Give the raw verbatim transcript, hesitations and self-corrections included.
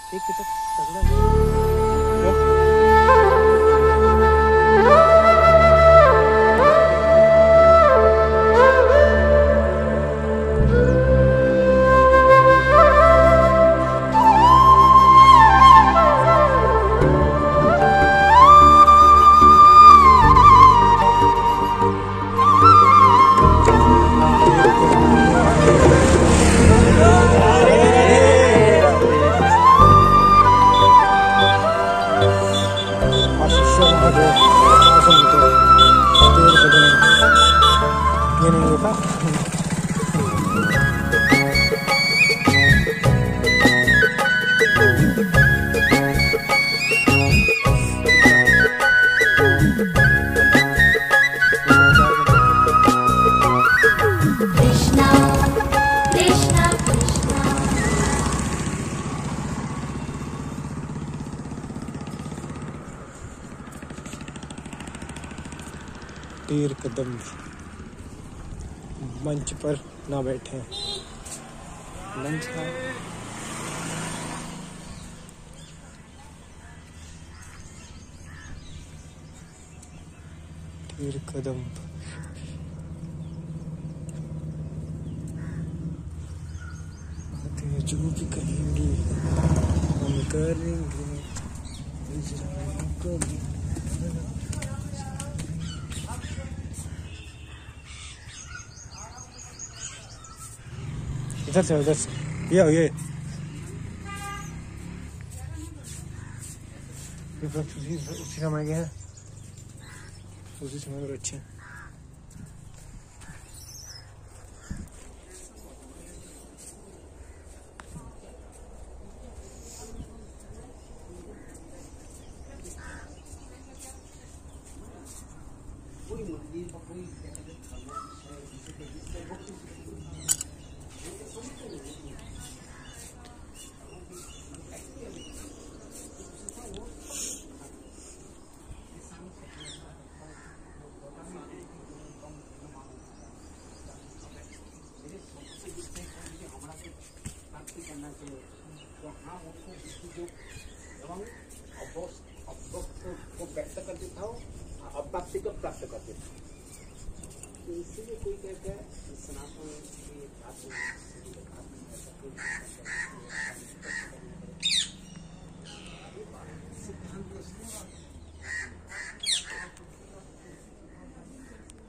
एक कितना तगड़ा है। तीर कदम मंच पर ना बैठे, लंच का तीर कदम आते जो भी कहेंगे हम करेंगे। इधर से उधर से ये ये उसी उसी समय के हैं, उसी समय पर अच्छे व्यक्त कर देता हूँ, अप्राप्ति को प्राप्त कर देता हूँ। तो इसीलिए कोई कहता है सनातन सिद्धांत